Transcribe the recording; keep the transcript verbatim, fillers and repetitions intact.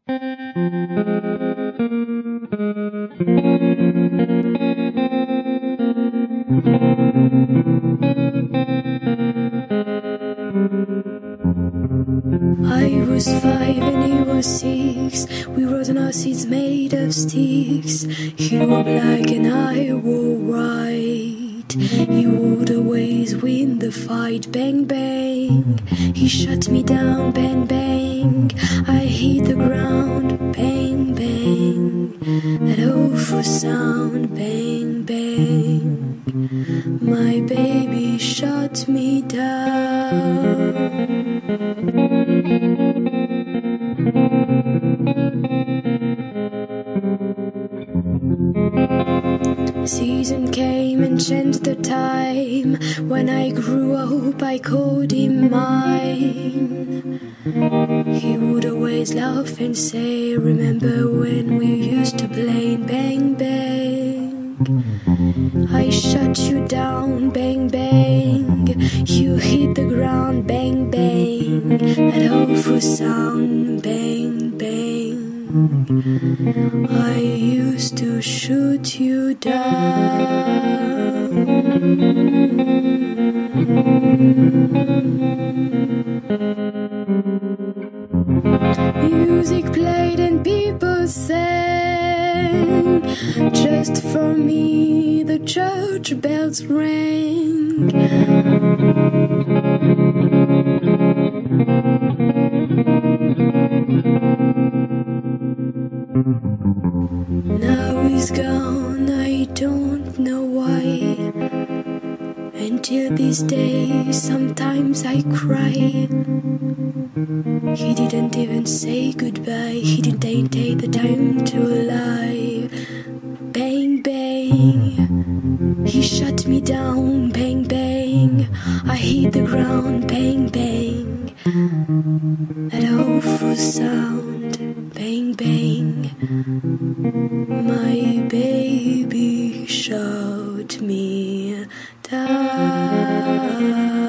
I was five and he was six. We rode on our seats made of sticks. He wore black and I wore white. He would always win the fight. Bang, bang. He shut me down. Bang, bang. I hit the ground. Bang, bang. That awful sound. Bang, bang. My baby shut me down. Season came and changed the time. When I grew up I called him mine. He would always laugh and say, remember when we used to play bang bang. I shut you down, bang bang. You hit the ground, bang bang. That awful sound, bang bang. I used to shoot you down. Music played and people sang. Just for me the church bells rang. Now he's gone, I don't know why. Until this day, sometimes I cry. He didn't even say goodbye. He didn't take the time to lie. Bang, bang. He shut me down. Bang, bang. I hit the ground. Bang, bang. That awful sound. Bang, bang. My baby shut me down.